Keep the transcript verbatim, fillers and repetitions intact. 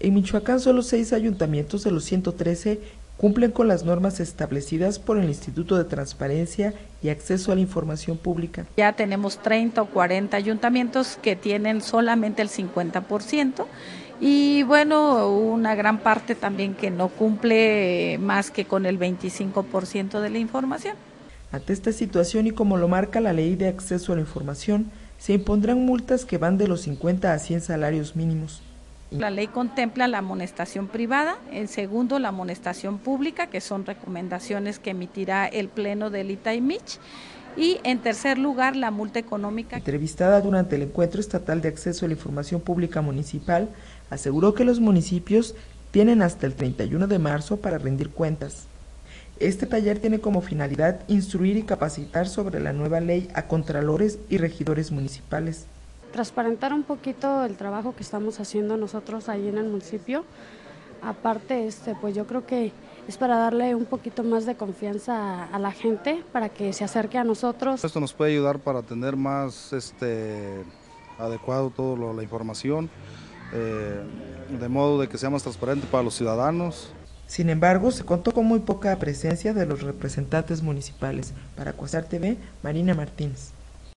En Michoacán, solo seis ayuntamientos de los ciento trece cumplen con las normas establecidas por el Instituto de Transparencia y Acceso a la Información Pública. Ya tenemos treinta o cuarenta ayuntamientos que tienen solamente el cincuenta por ciento y bueno, una gran parte también que no cumple más que con el veinticinco por ciento de la información. Ante esta situación y como lo marca la Ley de Acceso a la Información, se impondrán multas que van de los cincuenta a cien salarios mínimos. La ley contempla la amonestación privada, en segundo la amonestación pública, que son recomendaciones que emitirá el Pleno del I T A I M I C H, y en tercer lugar la multa económica. Entrevistada durante el Encuentro Estatal de Acceso a la Información Pública Municipal, aseguró que los municipios tienen hasta el treinta y uno de marzo para rendir cuentas. Este taller tiene como finalidad instruir y capacitar sobre la nueva ley a contralores y regidores municipales. Transparentar un poquito el trabajo que estamos haciendo nosotros ahí en el municipio. Aparte, este, pues yo creo que es para darle un poquito más de confianza a, a la gente, para que se acerque a nosotros. Esto nos puede ayudar para tener más este, adecuado toda la información, eh, de modo de que sea más transparente para los ciudadanos. Sin embargo, se contó con muy poca presencia de los representantes municipales. Para Cuasar T V, Marina Martínez.